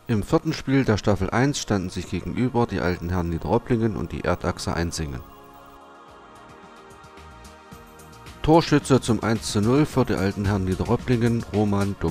Im vierten Spiel der Staffel 1 standen sich gegenüber die Alten Herren Niederröpplingen und die Erdachse Einsingen. Torschütze zum 1:0 für die Alten Herren Niederröpplingen Roman Dupp.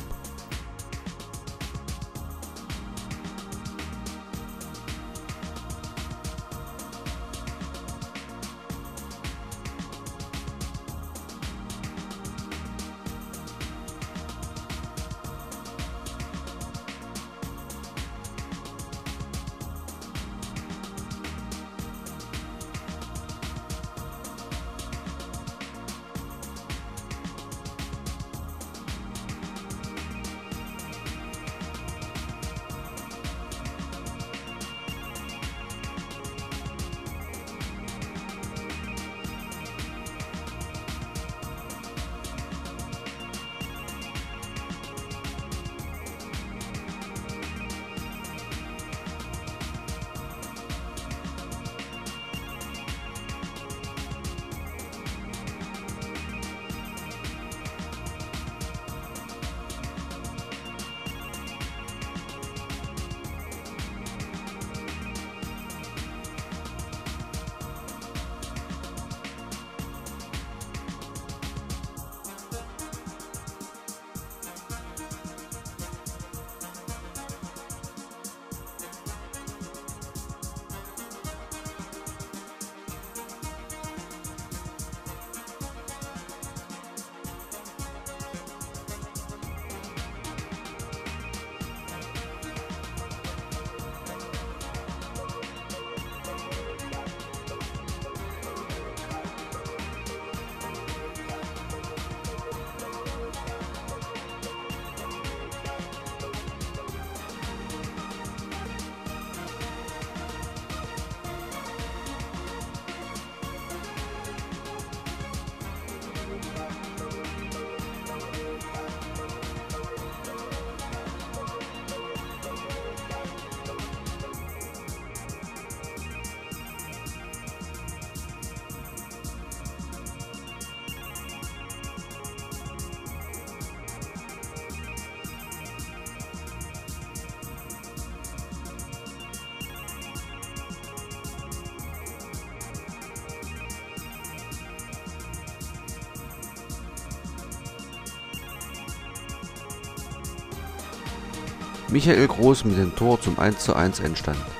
Michael Groß mit dem Tor zum 1:1 Endstand.